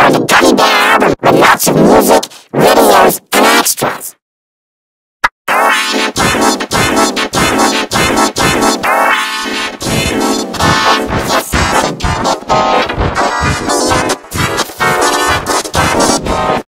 for the Gummy Bear album with lots of music, videos, and extras.